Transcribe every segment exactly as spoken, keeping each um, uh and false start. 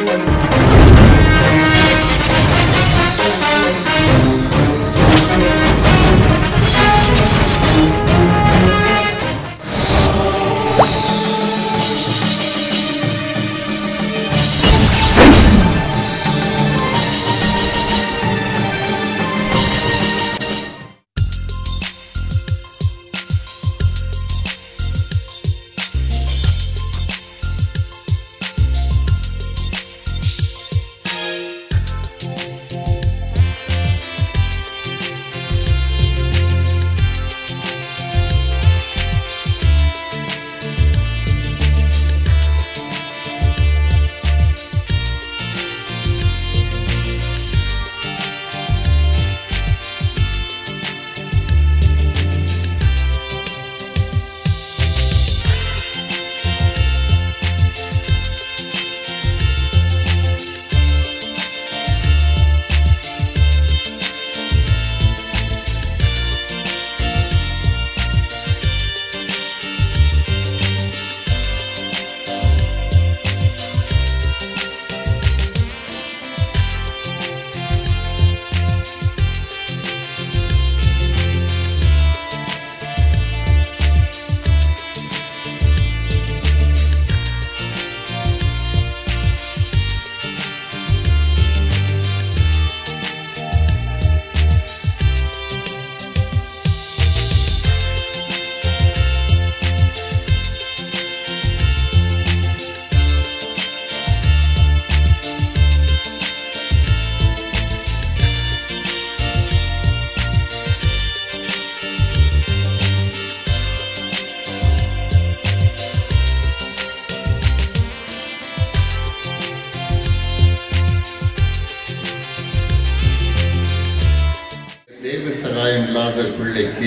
தேவசகாயம் லாசர் பிள்ளைக்கு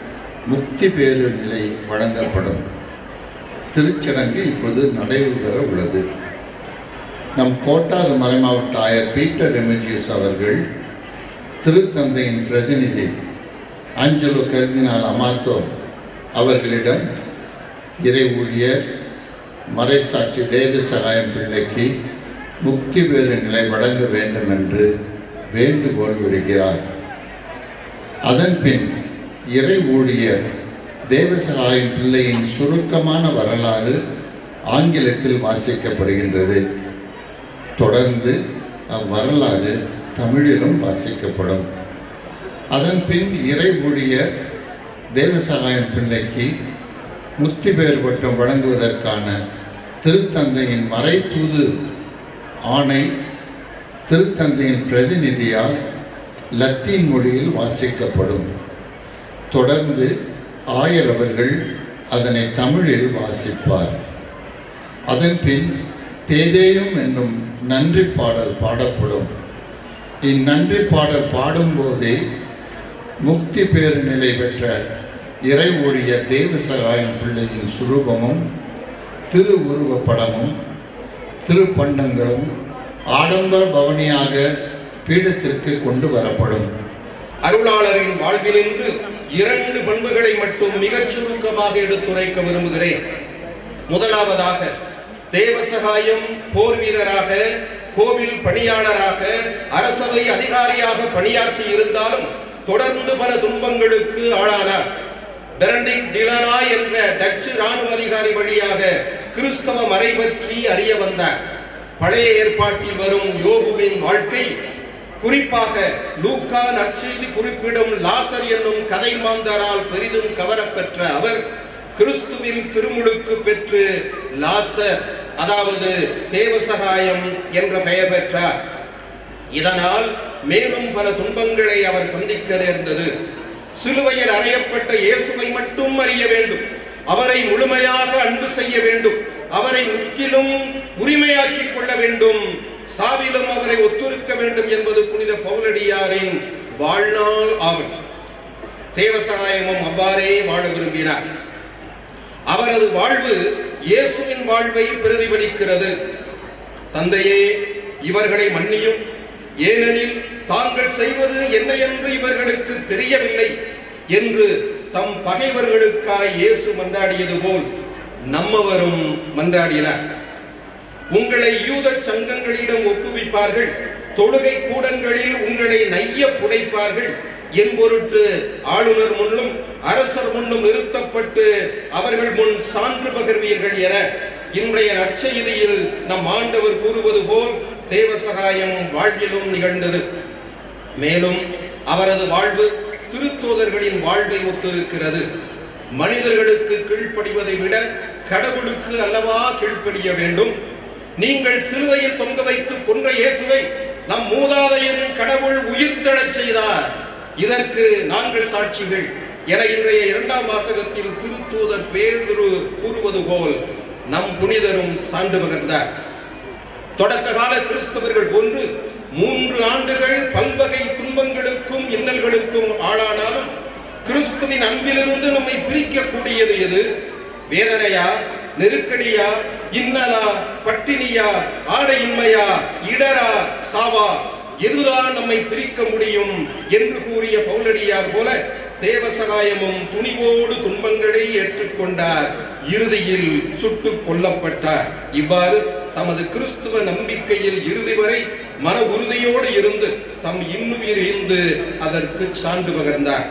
முக்தி பேறு நிலை வழங்கப்படும் திருச்சடங்கு இப்போது நடைபெற உள்ளது. நம் கோட்டார் மறைமாவட்ட ஆயர் பீட்டர் ரெமிஜியஸ் அவர்கள் திருத்தந்தையின் பிரதிநிதி ஆஞ்சலோ கர்தினால் அமாத்தோ அவர்களிடம் இறை ஊழியர் மறைசாட்சி தேவசகாயம் பிள்ளைக்கு முக்தி பேறு நிலை வழங்க வேண்டும் என்று வேண்டுகோள் விடுகிறார். அதன்பின் இறை ஊழியர் தேவசகாயம் பிள்ளையின் சுருக்கமான வரலாறு ஆங்கிலத்தில் வாசிக்கப்படுகின்றது. தொடர்ந்து அவ்வரலாறு தமிழிலும் வாசிக்கப்படும். அதன்பின் இறை ஊழியர் தேவசகாயம் பிள்ளைக்கு முக்தி பேறு பட்டம் வழங்குவதற்கான திருத்தந்தையின் மறை தூது ஆணை திருத்தந்தையின் பிரதிநிதியால் லத்தீன் மொழியில் வாசிக்கப்படும். தொடர்ந்து ஆயர் அவர்கள் அதனை தமிழில் வாசிப்பார். அதன்பின் தேதேயும் என்னும் நன்றி பாடல் பாடப்படும். இந்நன்றி பாடல் பாடும்போதே முக்தி பேறு நிலை பெற்ற இறை ஊழியர் தேவசகாயம் பிள்ளையின் சுரூபமும் திரு உருவப்படமும் திருப்பண்டங்களும் ஆடம்பர பவனியாக பீடத்திற்கு கொண்டு வரப்படும். அருளாளரின் வாழ்வினின்று இரண்டு பண்புகளை மட்டும் மிகச் சுருக்கமாக எடுத்துரைக்க விரும்புகிறேன். முதலாவதாக, தேவசகாயம் போர் வீரராக, கோவில் பணியாளராக, அரசவை அதிகாரியாக பணியாற்றி இருந்தாலும் தொடர்ந்து பல துன்பங்களுக்கு ஆளானார். பெனடிக்ட் டிலானா என்ற டச்சு இராணுவ அதிகாரி வழியாக கிறிஸ்தவ மறை பற்றி அறிய வந்தார். பழைய ஏற்பாட்டில் வரும் யோபுவின் வாழ்க்கை, குறிப்பாக லூக்கா நற்செய்தி குறிப்பிடும் லாசர் என்னும் கதை மாந்தரால் பெரிதும் கவரப்பெற்ற அவர் கிறிஸ்துவின் திருமுழுக்கு பெற்று லாசர், அதாவது தேவசகாயம் என்ற பெயர் பெற்றார். இதனால் மேலும் பல துன்பங்களை அவர் சந்திக்க நேர்ந்தது. சிலுவையில் அறையப்பட்ட இயேசுவை மட்டும் அறிய வேண்டும், அவரை முழுமையாக அன்பு செய்ய வேண்டும், அவரை முற்றிலும் உரிமையாக்கிக் கொள்ள வேண்டும், சாவிலும் அவரை ஒத்துருக்க வேண்டும் என்பது புனித பவுலடியாரின் வாழ்நாள் ஆகும். தேவசகாயமும் அவ்வாறே வாழ விரும்பினார். அவரது வாழ்வு இயேசுவின் வாழ்வை பிரதிபலிக்கிறது. தந்தையே, இவர்களை மன்னியும், ஏனெனில் தாங்கள் செய்வது என்ன என்று இவர்களுக்கு தெரியவில்லை என்று தம் பகைவர்களுக்காய் இயேசு மன்றாடியது போல் நம்மவரும் மன்றாடினார். உங்களை யூத சங்கங்களிடம் ஒப்புவிப்பார்கள், தொழுகை கூடங்களில் உங்களை நைய புடைப்பார்கள் என்பொருட்டு ஆளுநர் முன்னும் அரசர் முன்னும் நிறுத்தப்பட்டு அவர்கள் முன் சான்று பகர்வீர்கள் என இன்றைய நற்செய்தியில் நம் ஆண்டவர் கூறுவது போல் தேவசகாயம் வாழ்விலும் நிகழ்ந்தது. மேலும் அவரது வாழ்வு திருத்தூதர்களின் வாழ்வை ஒத்திருக்கிறது. மனிதர்களுக்கு கீழ்ப்படிவதை விட கடவுளுக்கு அல்லவா கீழ்ப்படிய வேண்டும். நீங்கள் சிலுவையில் தொங்க வைத்து கொன்ற இயேசுவை நம் மூதாதையரின் கடவுள் உயிர்த்தெழச் செய்தார், இதற்கு நாங்கள் சாட்சிகள் என இன்றைய இரண்டாம் வாசகத்தில் திருத்தூதர் பேதுரு கூறுவது போல் நம் புனிதரும் சான்று பகர்ந்தார். தொடக்க கால கிறிஸ்தவர்கள் போன்று மூன்று ஆண்டுகள் பல்வகை துன்பங்களுக்கும் இன்னல்களுக்கும் ஆளானாலும் கிறிஸ்துவின் அன்பிலிருந்து நம்மை பிரிக்கக்கூடியது எது? வேதனையா, நெருக்கடியா, இன்னலா, பட்டினியா, ஆடையின்மையா, இடரா, சாவா? எதுதான் நம்மை பிரிக்க முடியும் என்று கூறிய பவுலடியார் போல தேவசகாயமும் துணிவோடு துன்பங்களை ஏற்றுக்கொண்டார், இறுதியில் சுட்டுக் கொல்லப்பட்டார். இவ்வாறு தமது கிறிஸ்துவ நம்பிக்கையில் இறுதி வரை மன உறுதியோடு இருந்து தம் இன்னுயிர் ஈந்து அதற்கு சான்று பகர்ந்தார்.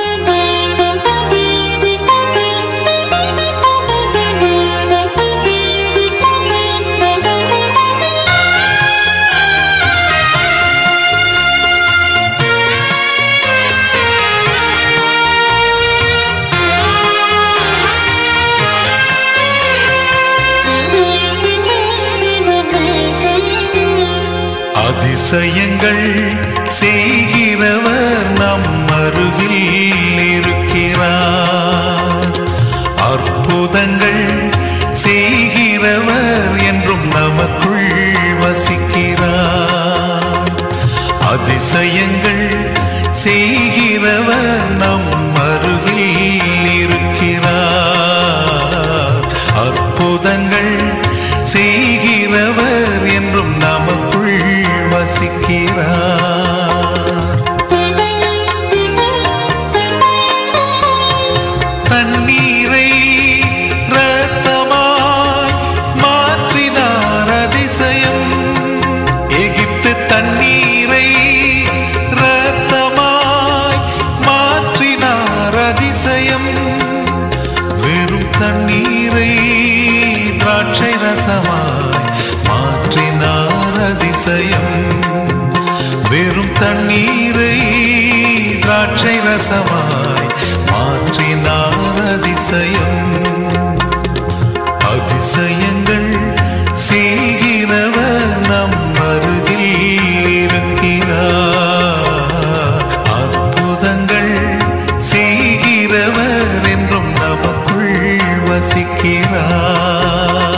அதிசயங்கள் செய்கிறவர் நம் அருகில் இருக்கிறார். அற்புதங்கள் செய்கிறவர் என்றும் நமக்குள் வசிக்கிறார். அதிசயங்கள் செய்கிறவர் நம் அருகில் இருக்கிறார். அற்புதங்கள் செய்கிறவர் என்றும் நமக்குள் வசிக்கிறார். தண்ணீரை இரத்தமாய் மாற்றினார் அதிசயம். எகிப்து தண்ணீரை இரத்தமாய் மாற்றினார் அதிசயம். வெறும் தண்ணீரை திராட்சை ரசமாய் மாற்றினார் அதிசயம். வெறும் தண்ணீரை திராட்சை ரசமாய் மாற்றினார் அதிசயம். அதிசயங்கள் செய்கிறவர் நம் அருகில் இருக்கிறார். அற்புதங்கள் செய்கிறவர் என்றும் நமக்குள் வசிக்கிறார்.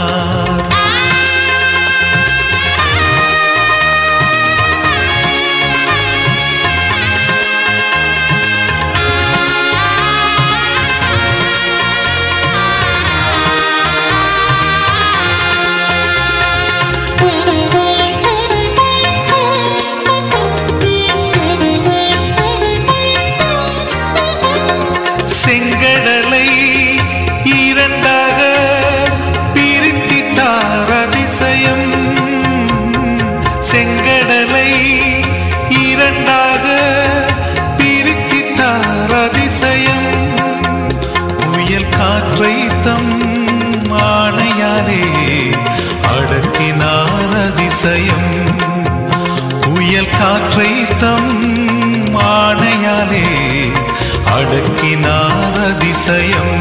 செங்கடலை இரண்டாக பிரித்திட்டார் அதிசயம். செங்கடலை இரண்டாக பிரித்திட்டார் அதிசயம். புயல் காற்றை தம் ஆணையாலே அடக்கினார் அதிசயம். புயல் காற்றை தம் ஆணையாலே அடக்கினார் அதிசயம்.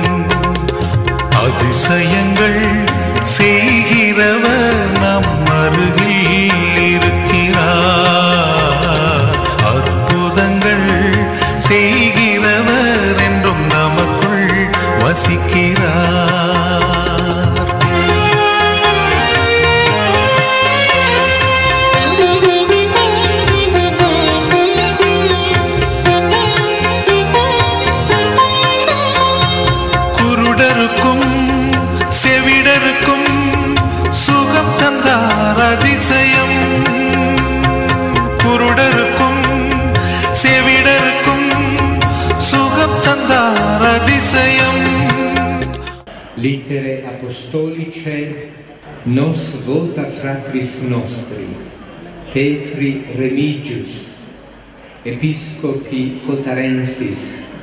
அதிசயங்கள் செய்கிறவர் நம் அருகில் இருக்கிறார். அற்புதங்கள் செய்கிறவர் என்றும் நமக்குள் வசிக்கிறார். செவிடருக்கும் சுகம் தந்தார் அதிசயம். குருடருக்கும் செவிடருக்கும் சுகம் தந்தார் அதிசயம். Litere apostolice nos vota fratris nostri, Petri Remigius, episcopi cotarensis,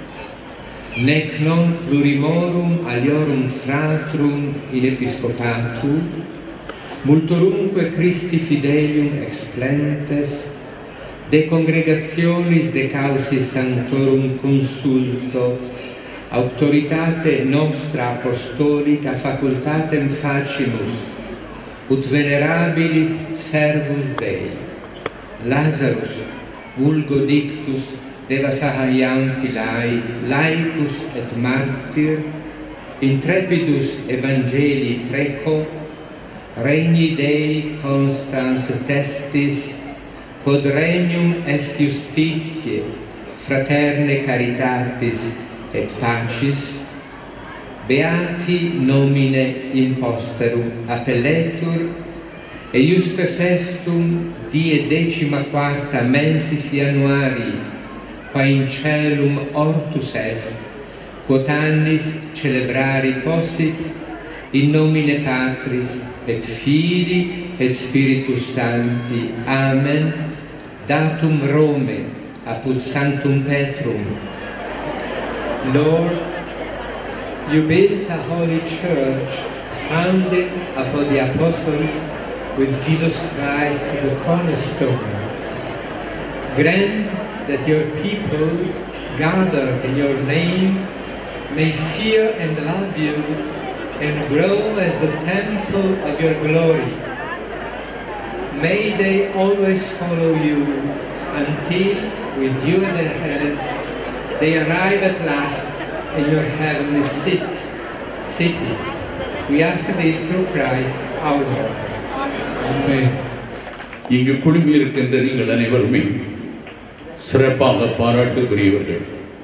nec non plurimorum aliorum fratrum in episcopatu, multorumque Christi fidelium explentes, de congregationis de causis sanctorum consulto, auctoritate nostra apostolica facultatem facimus, ut venerabili servus Dei, Lazarus, vulgo dictus, Deva Sahariam Pilai, laicus et martyr, intrepidus evangeli preco, regni Dei constans testis, quod regnum est justitiae, fraterne caritatis et pacis, beati nomine imposterum appelletur, eiusque festum die decima quarta mensis Januari, qua in celum ortus est, quod annis celebrari possit, in nomine Patris et Filii et Spiritus Sancti. Amen. Datum Rome, apud Sanctum Petrum. Lord, you built a holy church founded upon the apostles with Jesus Christ the cornerstone. Grant that your people gathered in your name may fear and love you and grow as the temple of your glory. May they always follow you until, with you at their head, they arrive at last in your heavenly seat, city. We ask this through Christ our Lord. Amen. இங்கு குழுமி இருக்கின்ற நீங்கள் அனைவருமே சிறப்பாக பாராட்டுக்குரியவர்கள்.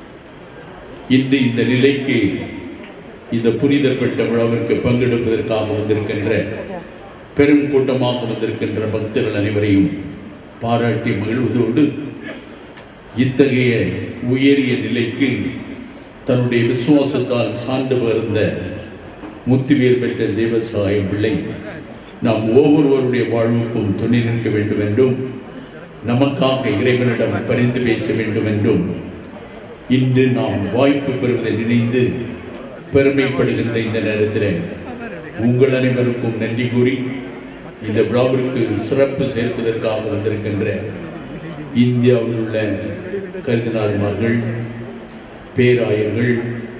இன்று இந்த நிலைக்கு, இந்த புனித பெற்ற விழாவிற்கு பங்கெடுப்பதற்காக வந்திருக்கின்ற பெரும் கூட்டமாக வந்திருக்கின்ற பக்தர்கள் அனைவரையும் பாராட்டி மகிழ்வதோடு, இத்தகைய உயரிய நிலைக்கு தன்னுடைய விசுவாசத்தால் சார்ந்து பகிர்ந்த முத்துவேர் பெற்ற தேவசகாயம் பிள்ளை நாம் ஒவ்வொருவருடைய வாழ்வுக்கும் துணை நிற்க வேண்டும் என்றும், நமக்காக இறைவனிடம் பரிந்து பேச வேண்டும் என்றும் இன்று நாம் வாய்ப்பு பெறுவதை நினைந்து பெருமைப்படுகின்ற இந்த நேரத்தில் உங்கள் அனைவருக்கும் நன்றி கூறி, இந்த விழாவிற்கு சிறப்பு சேர்ப்பதற்காக வந்திருக்கின்ற இந்தியாவில் உள்ள கர்தினால்மார்கள், பேராயர்கள்,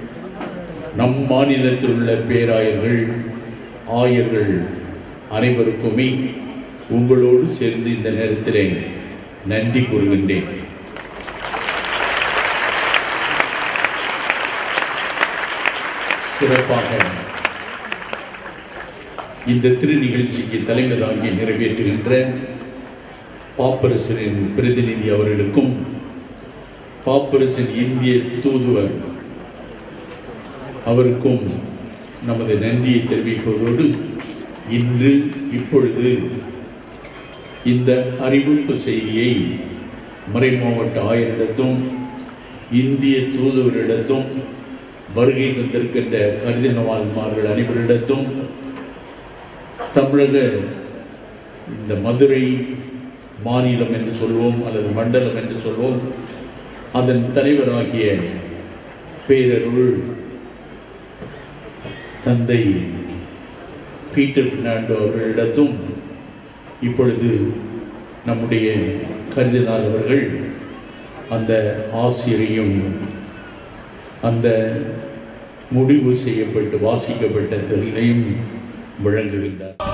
நம் மாநிலத்தில் உள்ள பேராயர்கள், ஆயர்கள் அனைவருக்குமே உங்களோடு சேர்ந்து இந்த நேரத்தில் நன்றி கூறுகின்றேன். சிறப்பாக இந்த திரு நிகழ்ச்சிக்கு தலைமை தாங்கி நிறைவேற்றுகின்ற பாப்பரசரின் பிரதிநிதி அவர்களுக்கும், பாப்பரசின் இந்திய தூதுவர் அவருக்கும் நமது நன்றியை தெரிவிப்பதோடு, இன்று இப்பொழுது இந்த அறிவிப்பு செய்தியை மறைமாவட்ட ஆயரிடத்தும் இந்திய தூதுவரிடத்தும் வருகை தந்திருக்கின்ற கர்தினால்மார்கள் அனைவரிடத்தும், தமிழக இந்த மதுரை மாநிலம் என்று சொல்வோம் அல்லது மண்டலம் என்று சொல்வோம், அதன் தலைவராகிய பேரருள் தந்தை பீட்டர் பெர்னாண்டோ அவர்களிடத்தும், இப்பொழுது நம்முடைய கர்தினால் அவர்கள் அந்த ஆசிரியையும் அந்த முடிவு செய்யப்பட்டு வாசிக்கப்பட்ட தொழிலையும் வழங்குகின்றார்.